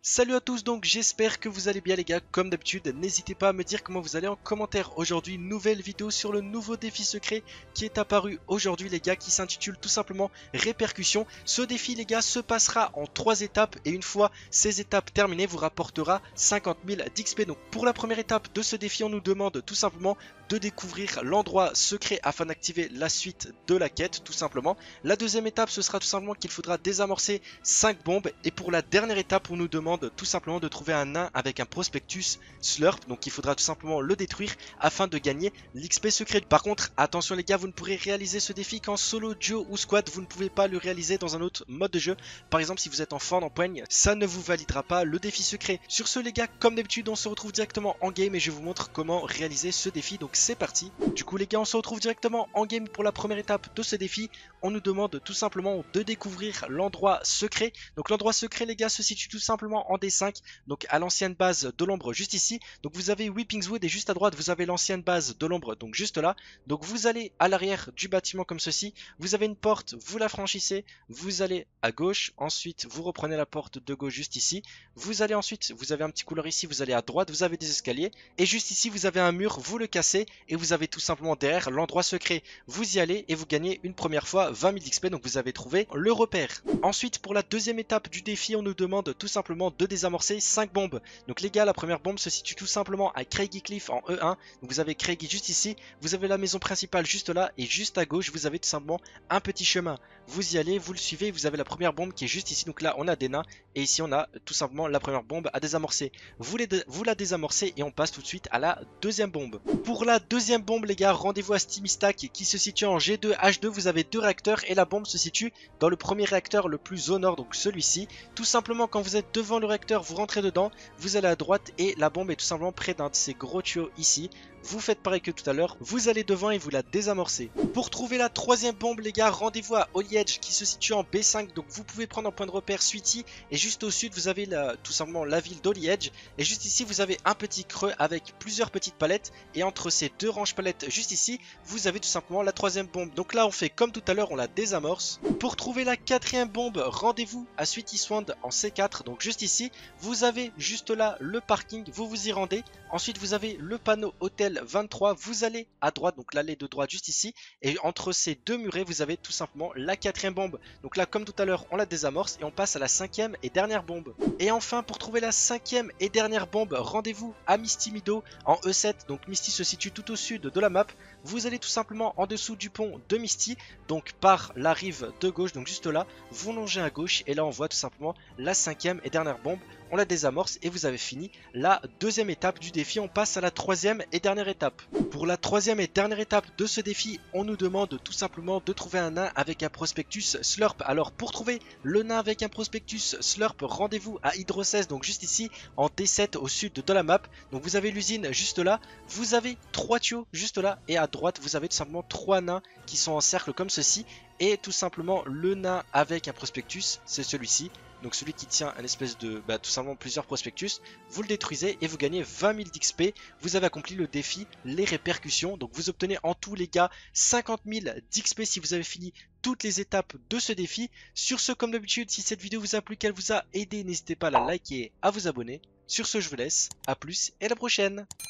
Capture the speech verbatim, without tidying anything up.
Salut à tous, donc j'espère que vous allez bien les gars. Comme d'habitude, n'hésitez pas à me dire comment vous allez en commentaire. Aujourd'hui, nouvelle vidéo sur le nouveau défi secret qui est apparu aujourd'hui les gars, qui s'intitule tout simplement Répercussion. Ce défi les gars se passera en trois étapes et une fois ces étapes terminées vous rapportera cinquante mille d'X P. Donc pour la première étape de ce défi, on nous demande tout simplement de découvrir l'endroit secret afin d'activer la suite de la quête tout simplement. La deuxième étape, ce sera tout simplement qu'il faudra désamorcer cinq bombes, et pour la dernière étape on nous demande tout simplement de trouver un nain avec un prospectus slurp, donc il faudra tout simplement le détruire afin de gagner l'X P secret. Par contre attention les gars, vous ne pourrez réaliser ce défi qu'en solo, duo ou squad, vous ne pouvez pas le réaliser dans un autre mode de jeu. Par exemple si vous êtes en fort d'empoigne, ça ne vous validera pas le défi secret. Sur ce les gars, comme d'habitude on se retrouve directement en game et je vous montre comment réaliser ce défi, donc c'est parti. Du coup les gars, on se retrouve directement en game pour la première étape de ce défi. On nous demande tout simplement de découvrir l'endroit secret. Donc l'endroit secret les gars se situe tout simplement en D cinq, donc à l'ancienne base de l'ombre juste ici. Donc vous avez Whippingswood et juste à droite vous avez l'ancienne base de l'ombre, donc juste là. Donc vous allez à l'arrière du bâtiment comme ceci, vous avez une porte, vous la franchissez, vous allez à gauche, ensuite vous reprenez la porte de gauche juste ici, vous allez ensuite, vous avez un petit couloir ici, vous allez à droite, vous avez des escaliers, et juste ici vous avez un mur, vous le cassez, et vous avez tout simplement derrière l'endroit secret. Vous y allez et vous gagnez une première fois vingt mille d'X P, donc vous avez trouvé le repère. Ensuite pour la deuxième étape du défi, on nous demande tout simplement de désamorcer cinq bombes. Donc les gars, la première bombe se situe tout simplement à Craigie Cliff en E un, donc vous avez Craigie juste ici, vous avez la maison principale juste là, et juste à gauche vous avez tout simplement un petit chemin. Vous y allez, vous le suivez, vous avez la première bombe qui est juste ici, donc là on a des nains, et ici on a tout simplement la première bombe à désamorcer. Vous, les dé vous la désamorcez et on passe tout de suite à la deuxième bombe. Pour la deuxième bombe les gars, rendez-vous à Steamistack qui se situe en G deux H deux, vous avez deux réacteurs et la bombe se situe dans le premier réacteur le plus au nord, donc celui-ci. Tout simplement quand vous êtes devant le réacteur, vous rentrez dedans, vous allez à droite et la bombe est tout simplement près d'un de ces gros tuyaux ici. Vous faites pareil que tout à l'heure, vous allez devant et vous la désamorcez. Pour trouver la troisième bombe les gars, rendez-vous à Holy Edge qui se situe en B cinq, donc vous pouvez prendre en point de repère Sweetie, et juste au sud vous avez la, tout simplement la ville d'Holy Edge, et juste ici vous avez un petit creux avec plusieurs petites palettes, et entre ces deux ranges palettes juste ici, vous avez tout simplement la troisième bombe. Donc là on fait comme tout à l'heure, on la désamorce. Pour trouver la quatrième bombe, rendez-vous à Sweetie Swand en C quatre, donc juste ici, vous avez juste là le parking, vous vous y rendez, ensuite vous avez le panneau hôtel vingt-trois, vous allez à droite, donc l'allée de droite juste ici, et entre ces deux murets vous avez tout simplement la quatrième bombe. Donc là comme tout à l'heure on la désamorce et on passe à la cinquième et dernière bombe. Et enfin pour trouver la cinquième et dernière bombe, rendez-vous à Misty Meadow en E sept, donc Misty se situe tout au sud de la map. Vous allez tout simplement en dessous du pont de Misty, donc par la rive de gauche, donc juste là, vous longez à gauche et là on voit tout simplement la cinquième et dernière bombe. On la désamorce et vous avez fini la deuxième étape du défi. On passe à la troisième et dernière étape. Pour la troisième et dernière étape de ce défi, on nous demande tout simplement de trouver un nain avec un prospectus slurp. Alors pour trouver le nain avec un prospectus slurp, rendez-vous à Hydro seize, donc juste ici en D sept au sud de la map. Donc vous avez l'usine juste là, vous avez trois tuyaux juste là, et à droite vous avez tout simplement trois nains qui sont en cercle comme ceci. Et tout simplement le nain avec un prospectus, c'est celui-ci. Donc celui qui tient un espèce de, bah, tout simplement plusieurs prospectus, vous le détruisez et vous gagnez vingt mille d'X P. Vous avez accompli le défi les répercussions, donc vous obtenez en tout les gars cinquante mille d'X P si vous avez fini toutes les étapes de ce défi. Sur ce, comme d'habitude, si cette vidéo vous a plu, qu'elle vous a aidé, n'hésitez pas à la liker et à vous abonner. Sur ce, je vous laisse, à plus et à la prochaine.